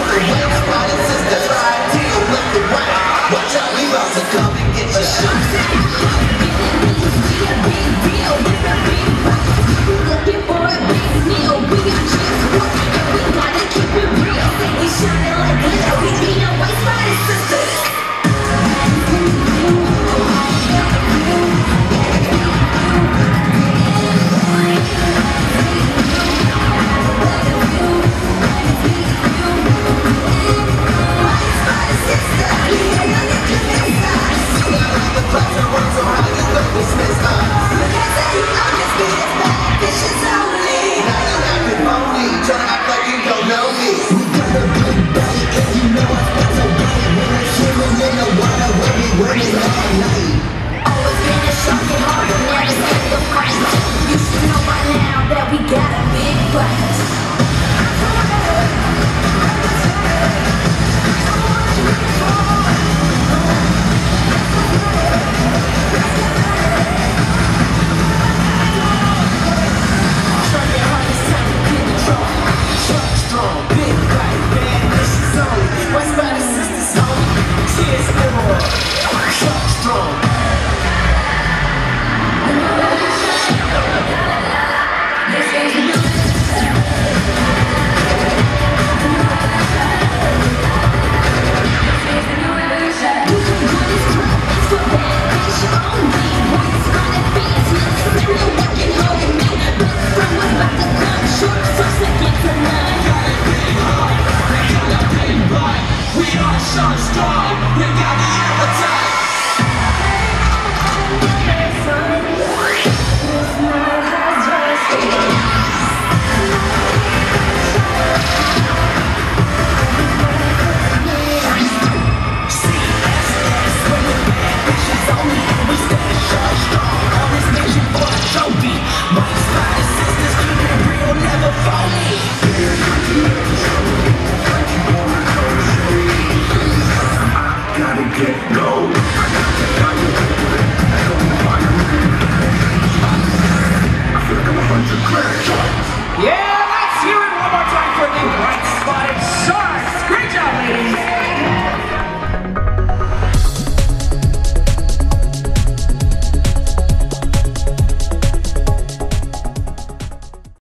the Whitespotted sister. Try to deal with the right. Watch out, we about to come and get your shot. Looking for a big meal, we got chips, pork, and we gotta keep it real. We shining like glitter, we be the Whitespotted sisters. We're